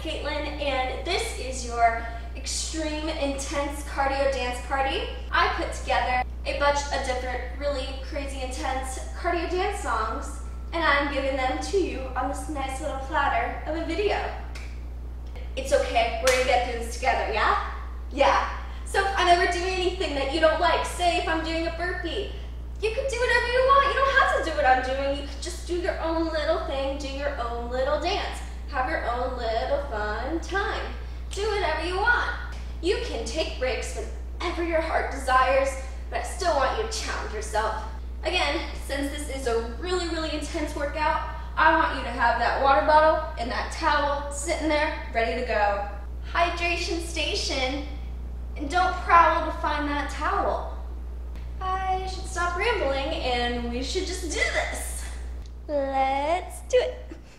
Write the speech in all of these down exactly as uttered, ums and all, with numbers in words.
Caitlin, and this is your extreme intense cardio dance party. I put together a bunch of different really crazy intense cardio dance songs, and I'm giving them to you on this nice little platter of a video. It's okay, we're gonna get through this together, yeah? Yeah. So if I'm ever doing anything that you don't like, say if I'm doing a burpee, you can do whatever you want. You don't have to do what I'm doing. You can just do your own little thing, do your own little dance. Have your own little fun time. Do whatever you want. You can take breaks whenever your heart desires, but I still want you to challenge yourself. Again, since this is a really, really intense workout, I want you to have that water bottle and that towel sitting there, ready to go. Hydration station, and don't prowl to find that towel. I should stop rambling and we should just do this. Let's do it.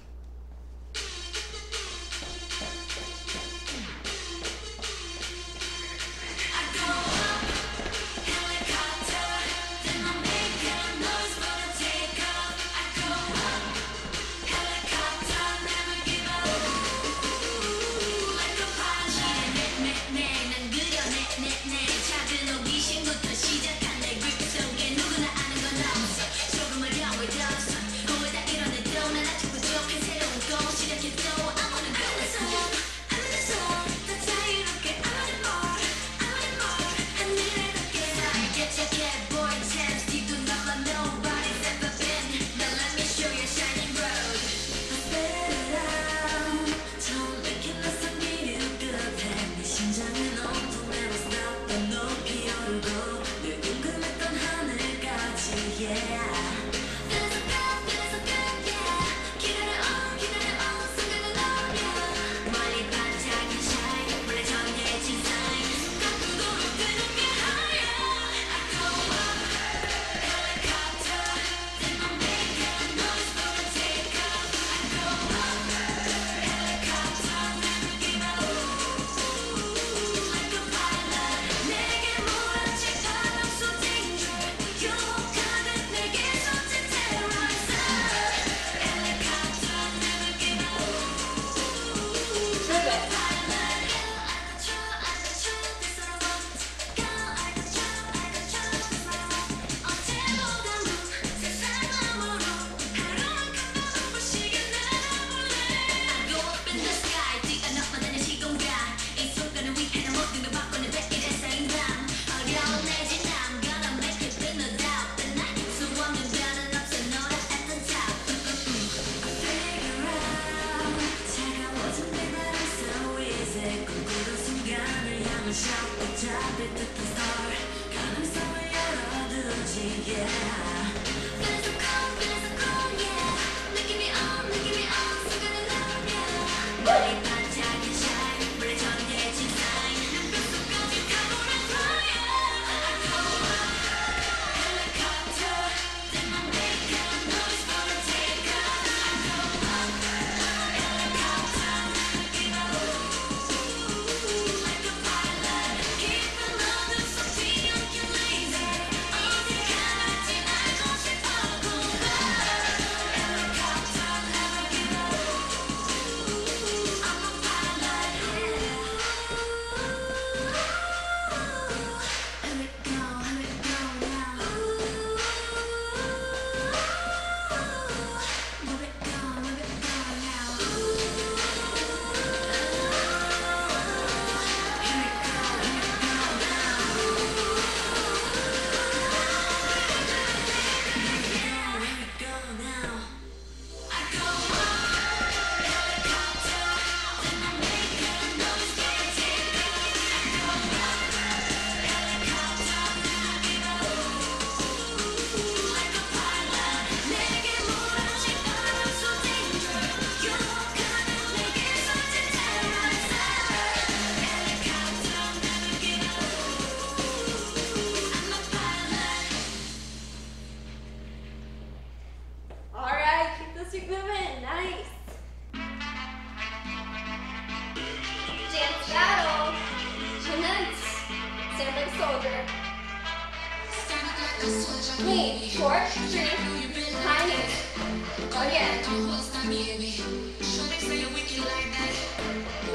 Clean, short, street, high knees. Again.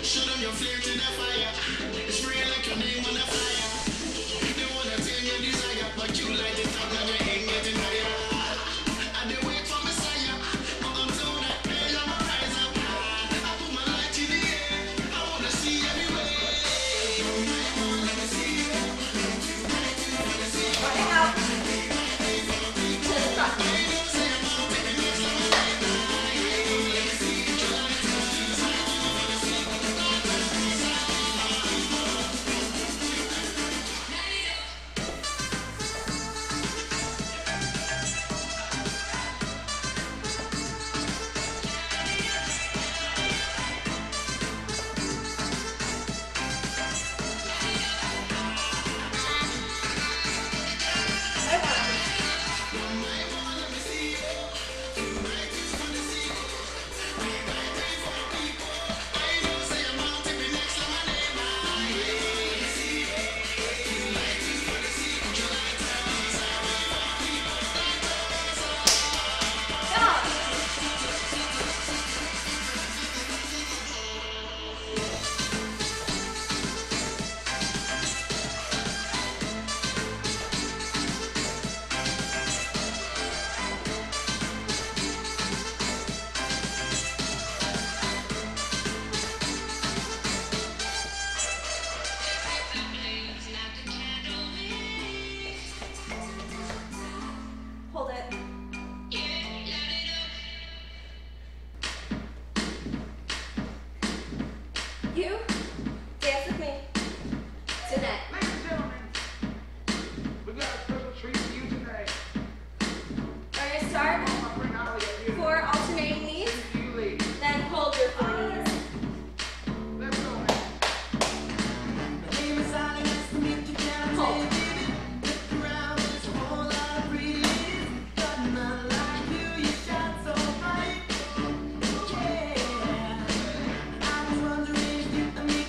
Show them your flame to the fire. It's real like your name on the flyer. They wanna tame your desire, but you light it up and you ain't getting higher. And they wait for Messiah, but until that day I'ma rise up. I put my light in the air. I wanna see everywhere. Let me see you. Running out to the front. Hold it. You dance with me tonight. Ladies and gentlemen, we got a special treat for you tonight. We're gonna start I'll bring Ollie up here. four alternating knees, You lead. then hold your four knees. Let's go, man. Hold. I was wondering if you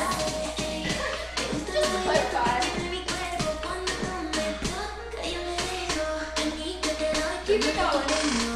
Just to clarify. Keep it going.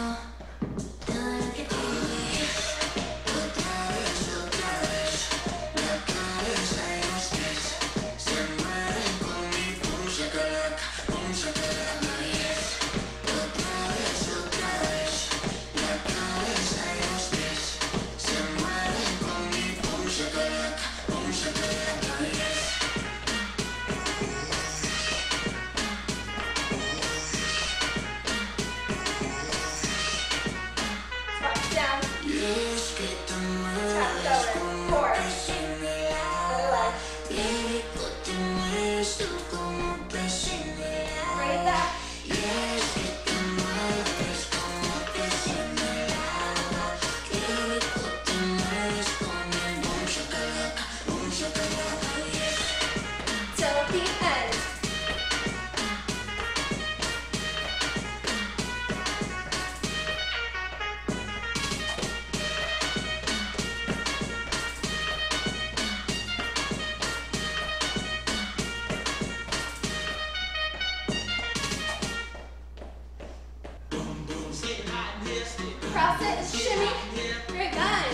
Cross it, shimmy. Very good.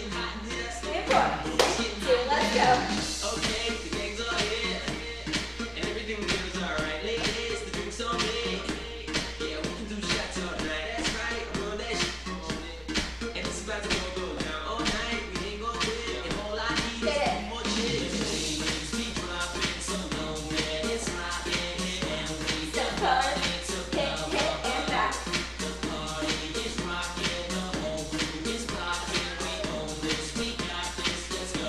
Three and four. Two, let's go. Okay, the gang's all here, and everything we do is alright. Ladies, the drinks on me. Yeah, we can do shots all night. That's right, roll that shit. And it's about to go, go down all night. We ain't gon' quit, and all I need is one more chick. Speed dropping so low, man. It's rocking, and we Step forward, hit, hit, and back. the party is rocking. The whole crew is rocking. We own this, we got this. Let's go.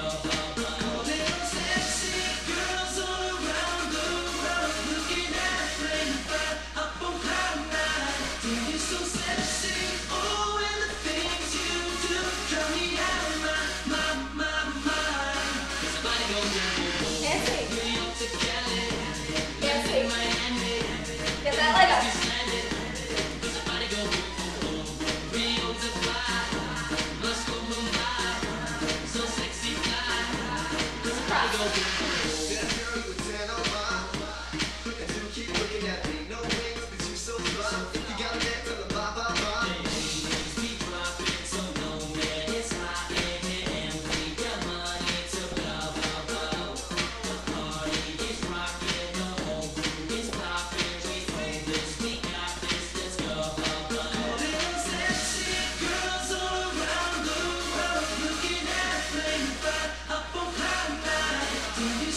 Little sexy girls all around the world, looking at a flame fire up on cloud nine. Damn, you're so sexy. Oh, and the things you do drive me out of my, my, my mind. 'Cause the body goes boom, boom, boom. Nancy, New York to Cali, Nancy, Miami, get that leg up. just landed. 'Cause the body goes boom, boom, boom. Rio to fly, Moscow, Mumbai, so sexy fly. 'Cause the body goes boom, boom, boom. That girl, you a ten on mine. And you keep looking at me. No wings, but you so fly. You got a neck till the bye, bye, bye. Speed dropping so low, man. It's rocking, and we got money to blow, blow, blow. The party is rocking, the whole crew is popping. We own this, we got this. Let's go, little sexy girls all around the world, looking at a flame fire up on cloud nine. Damn, you're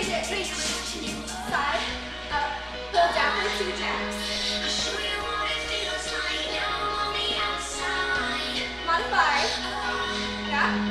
to each side, up, pull down for two jacks. Modify. Yeah.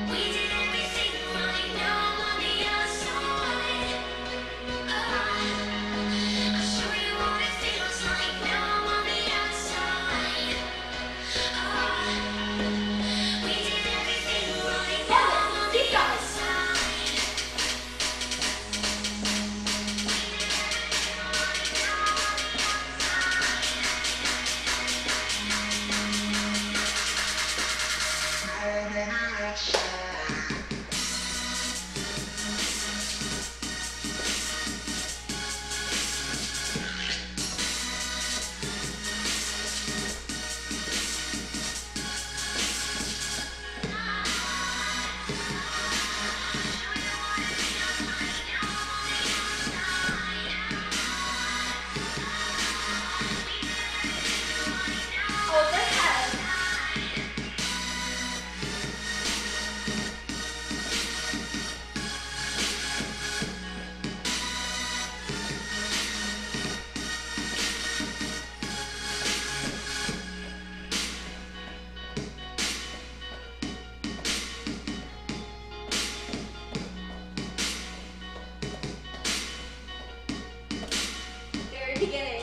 Beginning.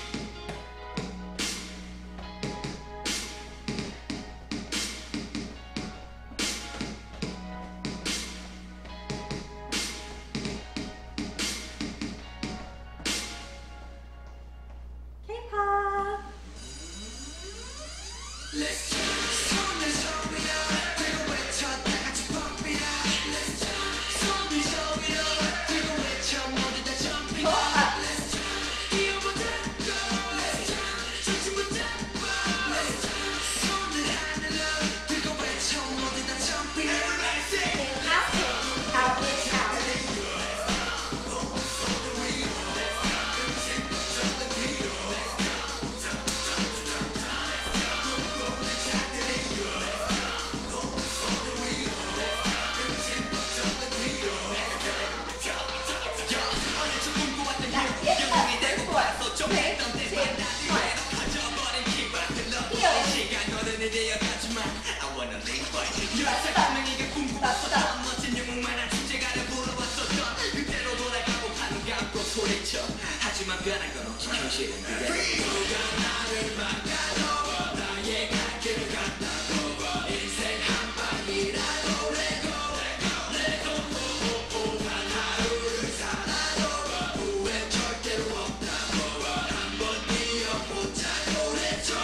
K-pop. Let's 하지만 변한 건 없지 현실은 그대로 누가 나를 막아도 나의 갈 길을 간다고 인생 한 방이라도 레고 레고 단 하루를 살아도 후회 절대로 없다고 한번 뛰어보자고 그랬죠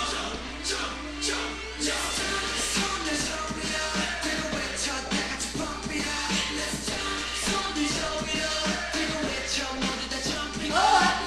손을 저기로 들고 외쳐 다 같이 pump it up 손을 저기로 들고 외쳐 모두 다 jumping up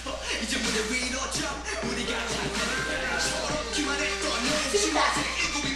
이제 무대 위로 점 우리가 잘 되는 서로 기만했던 내 지금 아직 일곱이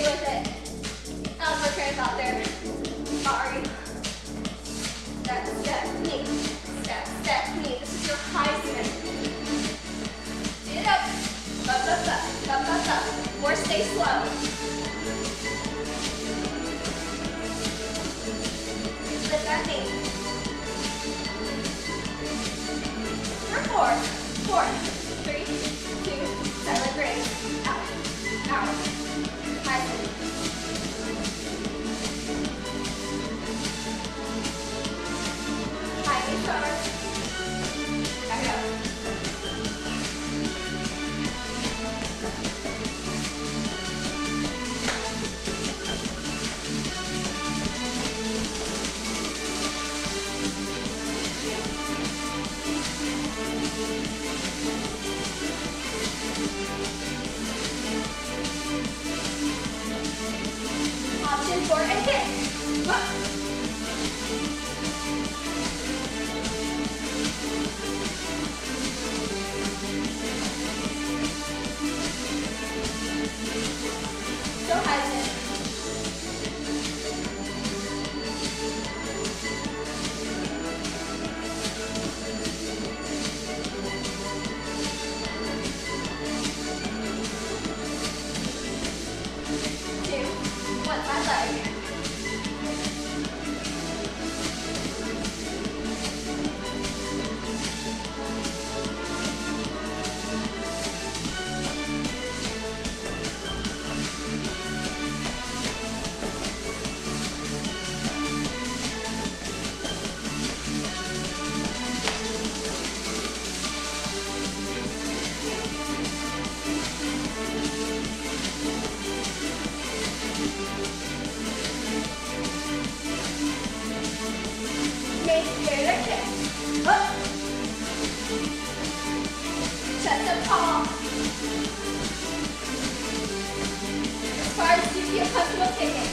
with it. That was my train of thought there. Sorry. Step, step, knee. Step, step, knee. This is your Heisman. Get it up. Up, up, up, up, up, up. Or stay slow. Lift that knee. For four, four, three, two, silent raise. Out, out. Heisman. High knee forward. Back up. Option four and kick. Up. So Heisman. Two, one side leg. Make straight kick. Up. Chest up tall. As far as you feel comfortable kicking.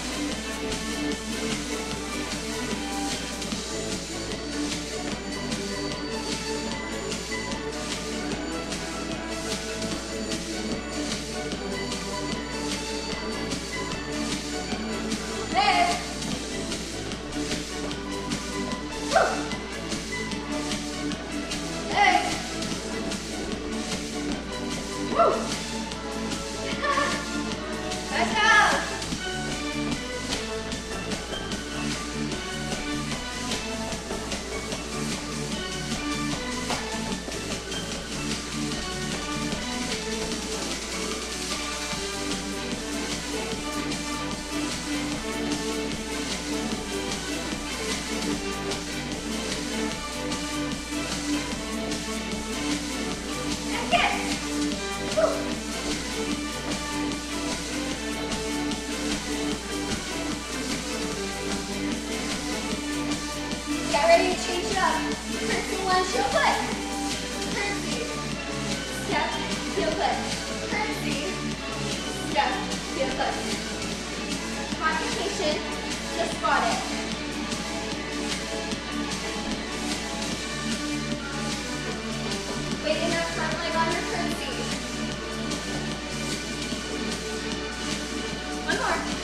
There. Woo. There. Woo. Nice job. And kick. Woo. Get ready to change it up. Curtsy lunge, heel click. Curtsy. Step, heel click. Curtsy. Step, heel click. Modification, just spot it. Weighting that front leg on your curtsy. One more.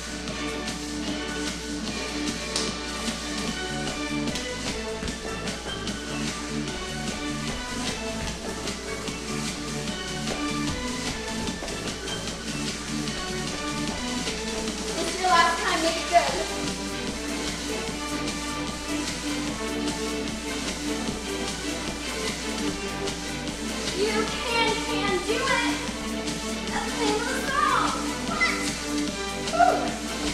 This is your last time, make it good. You can, can do it. That's the name of the song. What? Woo.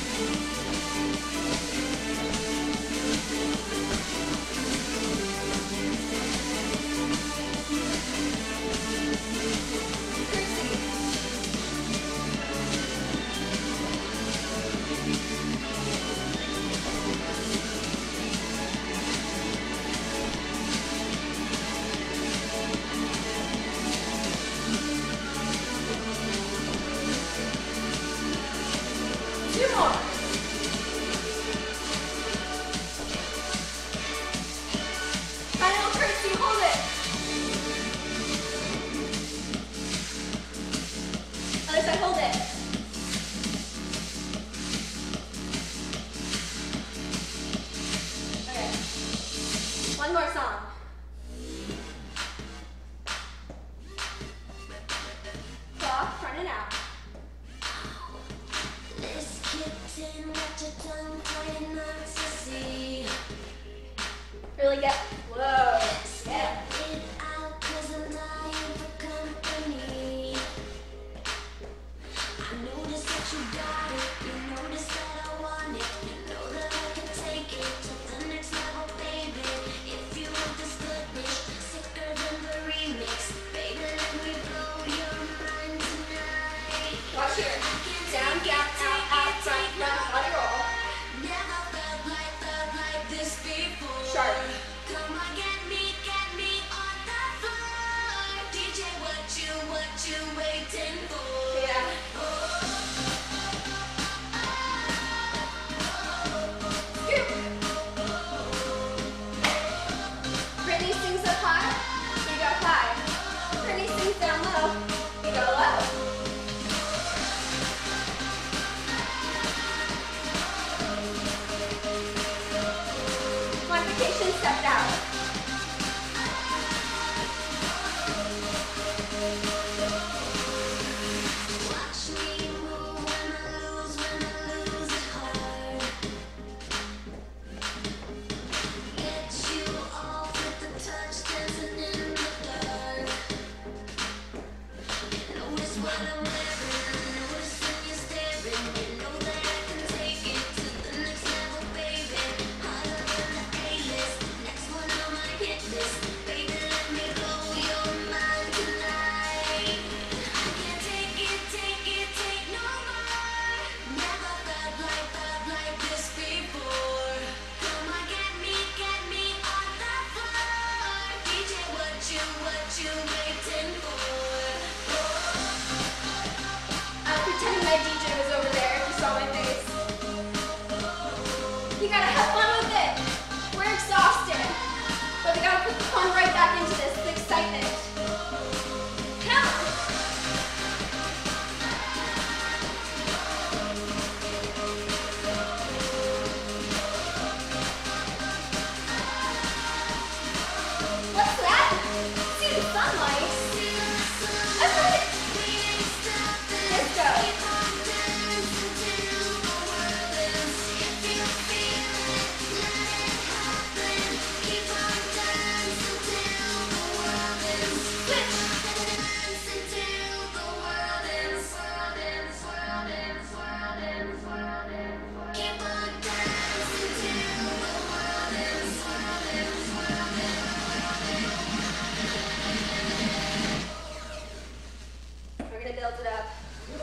Two more. Final curtsy, hold it. Other side, hold it. more song. Clock, front and out. This kitten, what you done, trying not to see. Really get, whoa, yeah. Spit it out, 'cause I'm dying for company. I notice that you got it, you notice that I want it. You know that I can take it to the next level, baby. If you want this good bitch, sicker than the remix. Baby, let me blow your mind tonight. Watch here. Down, gap, out, out, front, front, body roll. Never felt like, felt like this before. Sharp. Come on, get me, get me on the floor. D J, what you, what you waiting for? Yeah. Scoop. Brittany sings up high, you go high. Brittany sings down low, you go low. Modification stepped out. Watch me move when I lose, when I lose it hard. Get you off with the touch, dancing in the dark. Notice what I'm wearing, notice when you're staring. You know that I can take it to the next level, baby. Harder than the A-list, next one on my hit list. Baby, let me blow your mind tonight. I can't take it, take it, take no more. Never felt like, felt like this before. Come on, get me, get me on the floor. D J, what you, what you waiting for? I'm pretending my D J was over there if you saw my face. You gotta have fun with it. We're exhausted. But we gotta put the fun right back into this, the excitement. Come on. What's that? See the sunlight. That's right. Disco. We're gonna build it up.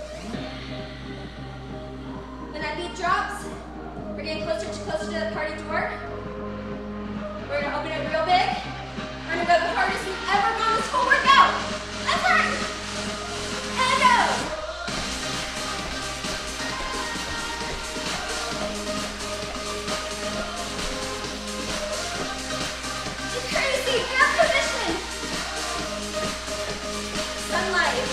When that beat drops, we're getting closer to closer to the party door. We're gonna open it real big. We're gonna go the hardest we've ever gone this whole workout. That's right. And go. It's crazy. Get up position. Sunlight.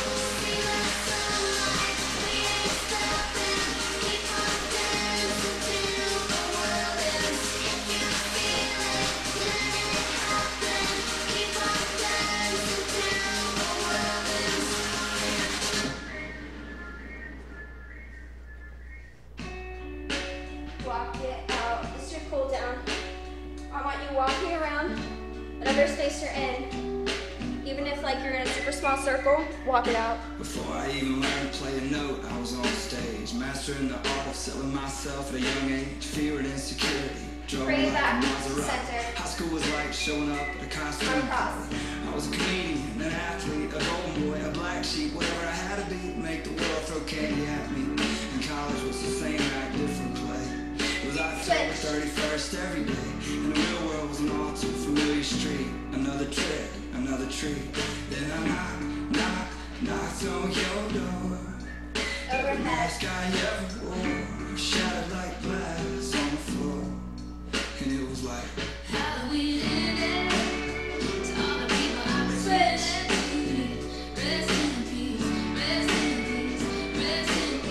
Walk it out. This is your cool down. I want you walking around whatever space you're in. Even if like you're in a super small circle, walk it out. Before I even learned to play a note, I was on stage, mastering the art of selling myself at a young age, fear and insecurity. Drove Bring it like back, a Maserati. center. High school was like showing up at a costume Uncross. party. I was a comedian, an athlete, a golden boy, a black sheep, whatever I had to be, make the world throw candy at me. And college was the same act, different play. It was October thirty-first every day, and the real world was an all too familiar street. Another trick, another treat. Then I knocked, knocked, knocked on your door. Overhead. Last guy ever wore, shattered like glass on the floor. And it was like, How do we end it? To all the people I Switch. rest in peace, rest in peace, rest in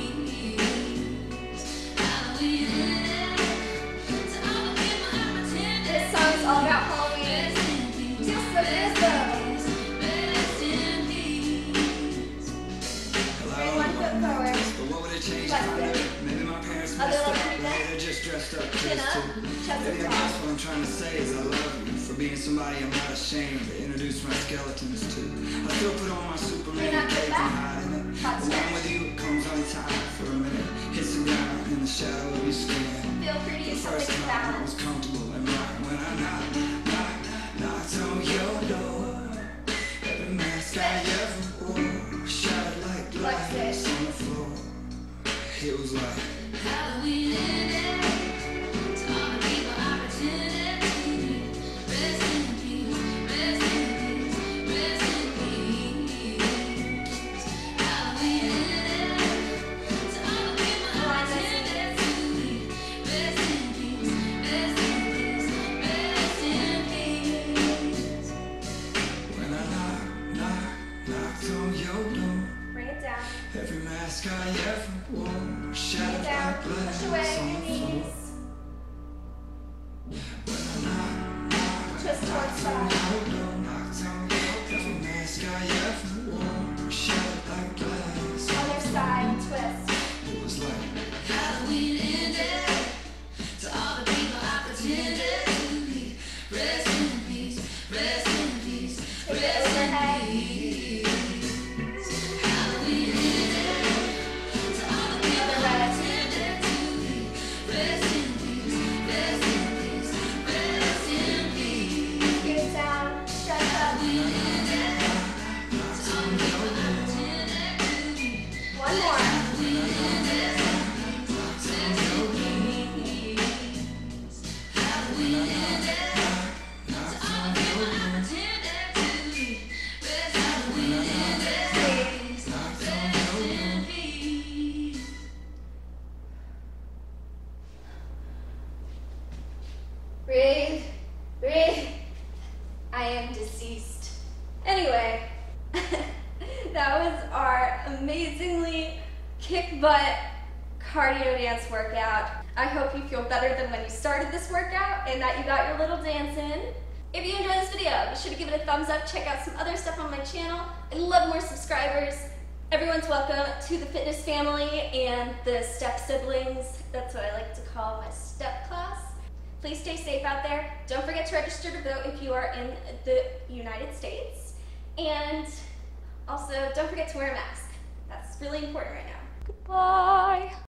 peace. How do we end it? To all the people I pretended This song is all about home. dressed Other up, like but everything? they're just dressed up Chin kids up, too. chest Maybe I up guess top. what I'm trying to say is I love you for being somebody I'm not ashamed to introduce my skeletons to. I still put on my Superman not cape good and back? hide in it. Hot When I'm stretch. with you, it comes untied for a minute. Hits the ground in the shadow of your skin. Feel free to The use first something to time I was balance. comfortable and right when I knocked, knocked, knocked on your door. Every mask I ever wore shattered like Flex glass it. on the floor. It was like Halloween ended. To all the people I pretended to be. Rest in peace, rest in peace, rest in peace. Halloween ended. To all the people I pretended to be. Rest in peace, rest in peace, rest in peace. when I knocked, knocked, knocked on your door. Bring it down. Every mask I ever wore Bring shattered it down. like Push glass away on your the floor. knees. When I knocked, knocked, Twist towards knocked on side. your door, knocked on your door. Every mask I ever wore shattered like glass. Other side, twist. It was like Halloween ended. To all the people I pretended to be. Rest in peace, rest in peace, Take it rest in overhead. peace. Halloween ended. To all the people I pretended to be. Rest in peace, rest in peace, rest in peace. Get it down. Stretch up. Halloween ended. To all the people I pretended to be. One more. Halloween ended. Rest in peace. Halloween ended. To all the people I pretended to be. Rest Halloween ended. Rest in peace. Breathe. Breathe. I am deceased. Anyway, that was our amazingly kick butt cardio dance workout. I hope you feel better than when you started this workout and that you got your little dance in. If you enjoyed this video, be sure to give it a thumbs up. Check out some other stuff on my channel. I'd love more subscribers. Everyone's welcome to the fitness family and the step siblings. That's what I like to call my step class. Please stay safe out there. Don't forget to register to vote if you are in the United States. And also, don't forget to wear a mask. That's really important right now. Goodbye.